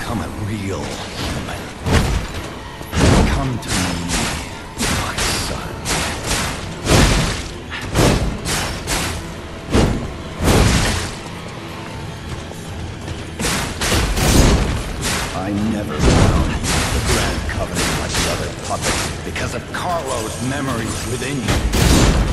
become a real human. Come to me, my son. I never found the Grand Covenant like the other puppets because of Carlo's memories within you.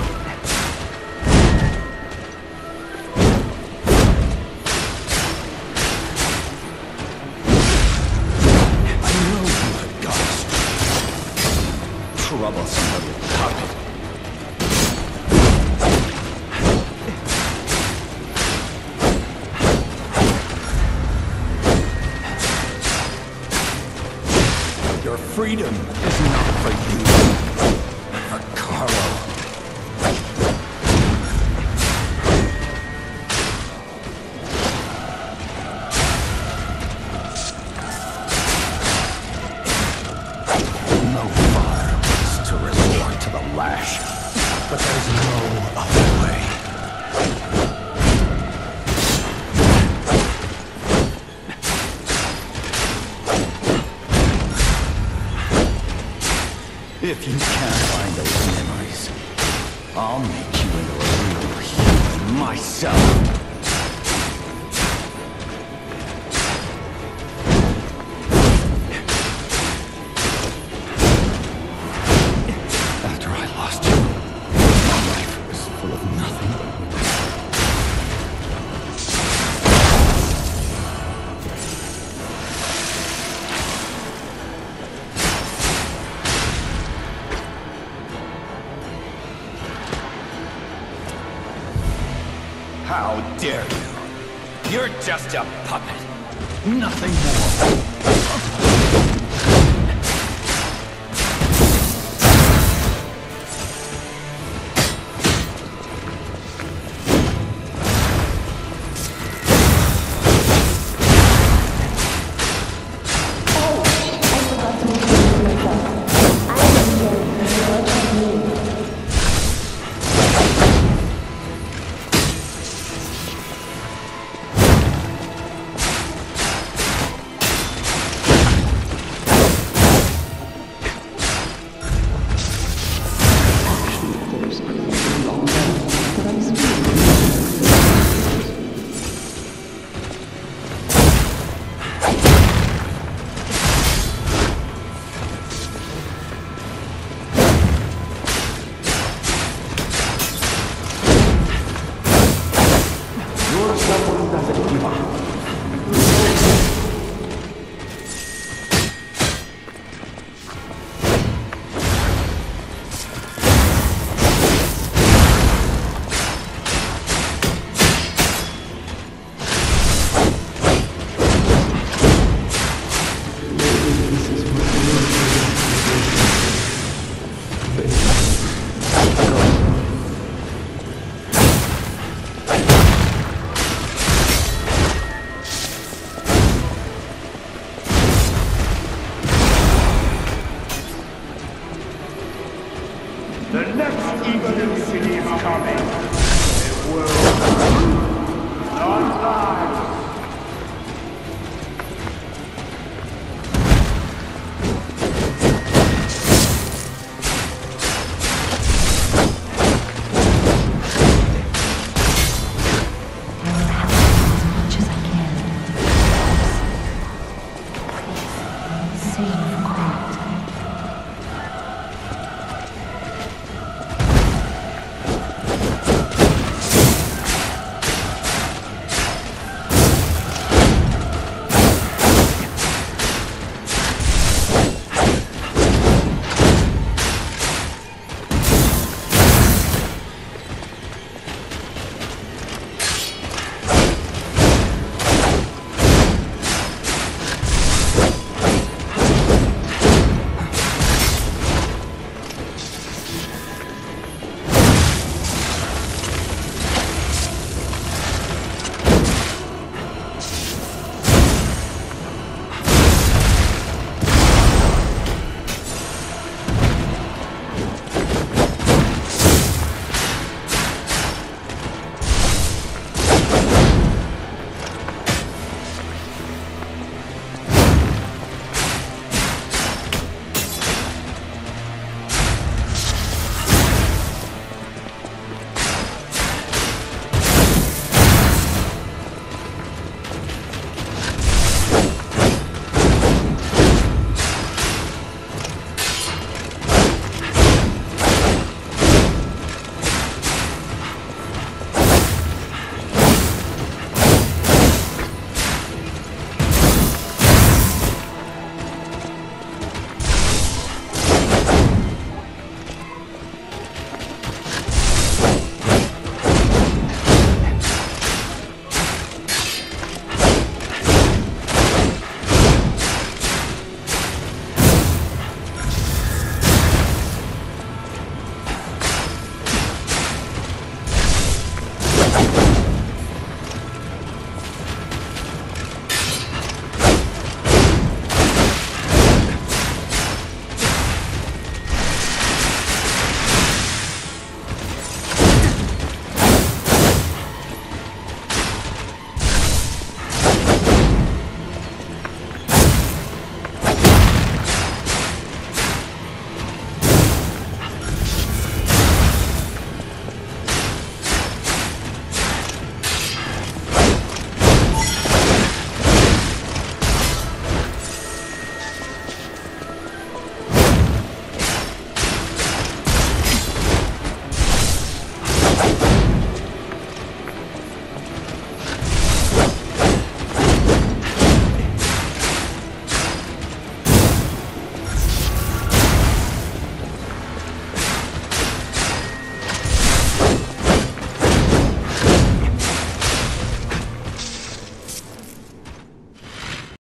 Troublesome little puppet. Your freedom is not for you, for Carlo. No father wants to resort to the lash, but there's no other way. If you can't find those memories, I'll make you into a real human myself. After I lost you, my life was full of nothing. How dare you? You're just a puppet. Nothing more. The next evolution is coming. It will not lie.